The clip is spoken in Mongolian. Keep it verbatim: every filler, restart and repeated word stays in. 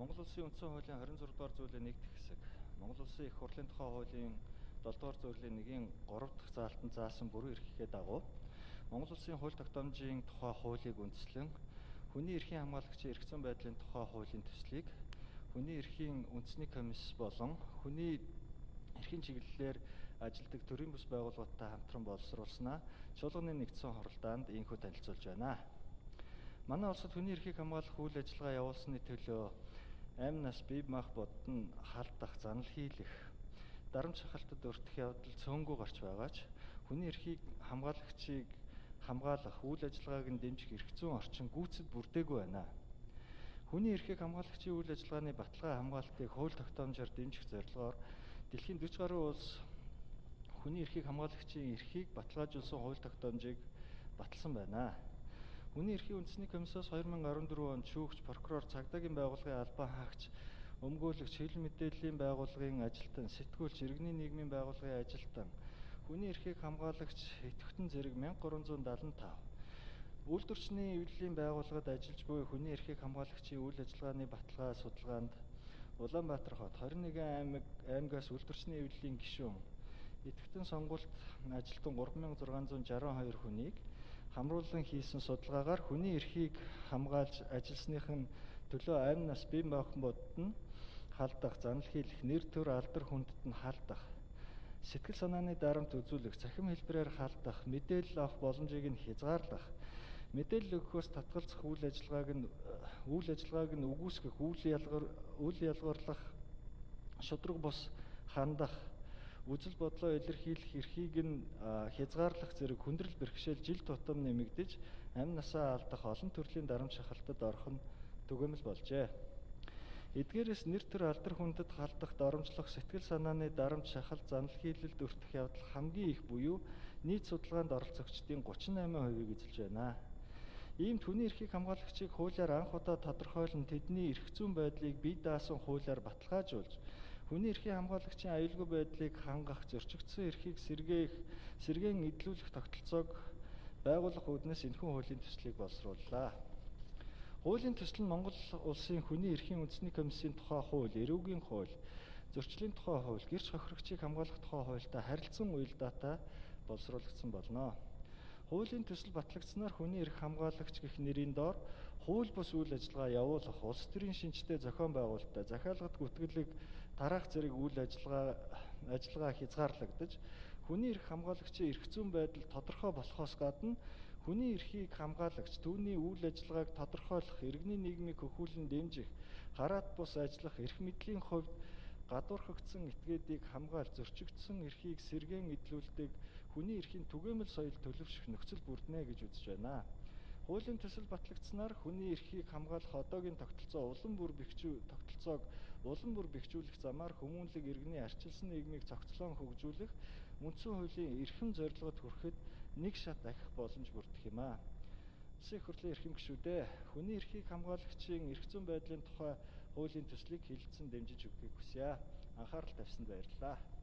Монгол Улсын үндсэн хуулийн хорин зураг дугаар зүйлийн нэг хэсэг, Монгол Улсын их хурлын тухай хуулийн долоо дугаар зүйлийн нэгin гурав дахь заалтанд заасан бүрэн эрхлэхээ дагуу Монгол Улсын хууль тогтоомжийн тухай хуулийг үндэслэн хүний эрхийн хамгаалагчийн эрх зүйн байдлын тухай хуулийн төслийг хүний эрхийн үндэсний комисс болон хүний эрхийн чиглэлээр ажилладаг төрийн бүс байгууллагуудтай хамтран боловсруулснаа чуулганы нэгдсэн хуралдаанд ийхүү танилцуулж байна. Манай улсад хүний эрхийг хамгаалах үйл ажиллагаа явуулсны төлөө амь нас бие мах бодон халдах, занал хийлэх, дарамт шахалтад өртөх явдал цөөнгүй гарч байгаач хүний эрхийг хамгаалагчийг хамгаалах үйл ажиллагааг нь дэмжих эрх зүйн орчин гүйцэд бүрдээгүй байна. Хүний эрхийг хамгаалагчийн үйл ажиллагааны баталгаа хамгаалтыг хууль тогтоомжоор дэмжих зорилгоор дэлхийн дөрвөн гаруй улс хүний эрхийг хамгаалагчийн эрхийг баталгаажуулсан хууль тогтоомжийг баталсан байна. Хүний эрхийн үндэсний комиссоос хоёр мянга арван дөрвөн онд шүүгч, прокурор, цагдаагийн байгууллагын албан хаагч, өмгөөлөгч, хил мэдээллийн байгууллагын ажилтан, сэтгүүлч, иргэний нийгмийн байгууллагын ажилтан, хүний эрхийг хамгаалагч идэвхтэн зэрэг мянга гурван зуун даалан тав. Үйлдвэрчний эвлэлийн байгууллагад ажиллаж буй хүний эрхийг хамгаалагчийн үйл ажиллагааны баталгаа судалгаанд Улаанбаатар хот хорин нэгэн аймаг аймгаас үйлдвэрчний эвлэлийн гишүүн идэвхтэн сонгуульд ажилтан гурван мянга зургаан зуун жарган хоёр хүнийг хамруулан хийсэн судалгаагаар хүний эрхийг хамгаалж ажилласныхын төлөө амь нас бие махбодд нь халдах, занал хийлэх, нэр төр алдар хүндэд нь халдах, сэтгэл санааны дарамт үзүүлэх, цахим хэлбэрээр халдах, мэдээлэл авах боломжийг нь хязгаарлах, мэдээлэл өгөхөөс татгалзах үйл ажиллагааг нь үйл ажиллагааг нь үгүйсгэх, үйл ялгар үйл ялгарлах, шудраг бус хандах, үзэл бодлоо илэрхийлэх эрхийг нь хязгаарлах зэрэг хүндрэл бэрхшээл жил тутам нэмэгдэж амь насаа алдах олон төрлийн дарамт шахалтад орох нь түгээмэл болжээ. Эдгээрээс нэр төр алдар хүндэд халдах, доромжлох, сэтгэл санааны дарамт шахалт, занал хийлэлд өртөх явдал хамгийн их буюу нийт судалгаанд оролцогчдын гучин найман хувийг эзэлж байна. Ийм хүний эрхийг хамгаалагчийг хуулиар анх удаа тодорхойлон тэдний эрх зүйн байдлыг бие даасан хуулиар баталгаажуулж хүний эрхийн хамгаалагчийн аюулгүй байдлыг хангах, зөрчигдсөн эрхийг сэргээх, сэргээн эдлүүлэх тогтолцоог байгуулах үүднээс энэхүү хуулийн төслийг боловсрууллаа. Хуулийн төсөл нь Монгол Улсын хүний эрхийн үндэсний комиссийн тухай хууль, эрүүгийн хууль, зөрчлийн тухай хууль, гэрч хохирогчийг хамгаалах тухай хуультай харилцан уялдаатай боловсруулагдсан болно. Хуулийн төсөл батлагдсанаар хүний эрх хамгаалагч гэх нэрийн доор хууль бус үйл ажиллагаа явуулах, улс төрийн шинжтэй зохион байгуулалттай захиалгад гүтгэлэг тараах зэрэг үйл ажиллагаа ажиллагаа хязгаарлагдаж, хүний эрх хамгаалагчийн эрх зүйн байдал тодорхой болохоос гадна хүний эрхийг хамгаалагч түүний үйл ажиллагааг тодорхойлох, иргэний нийгмийг хөхүүлэн дэмжих, хараат бус ажиллах, эрх мэдлийн хувьд гадуурхагдсан этгээдийг хамгаалж, зөрчигдсөн эрхийг сэргээн эдлүүлдэг хүний эрхийн түгээмэл соёл төлөвшөх нөхцөл бүрднэ гэж үзэж байна. Хуулийн төсөл батлагдсанаар хүний эрхийг хамгаалах одоогийн тогтолцоо улам бүр бэхжүү тогтолцоог улам бүр бэхжүүлэх замаар хүмүүнлэг иргэний арчилсан нийгмийг цогцлон хөгжүүлэх, үндсэн хуулийн эрхэм зорилгод хүрэхэд нэг шат ахих боломж бүрдэх юм а. Улсын их хурлын эрхэм гишүүдээ хүний эрхийг хамгаалагчийн эрх зүйн байдлын тухай хуулийн төслийг хэлэлцэн дэмжиж өгөхийг хүсье. Анхаарал тавьсанд баярлалаа.